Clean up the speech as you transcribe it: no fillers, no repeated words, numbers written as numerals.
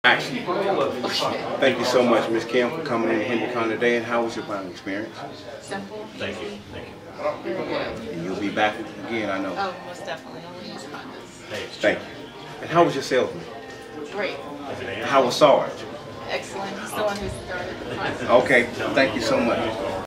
Action. Thank you so much, Ms. Kim, for coming in to HenryCon today. And how was your buying experience? Simple. Thank you. Thank you. Very good. And you'll be back again, I know. Oh, most definitely. Always fun. Thank you. And how was your salesman? Great. How was Sarge? Excellent. He's the one who started the process. Okay. Thank you so much.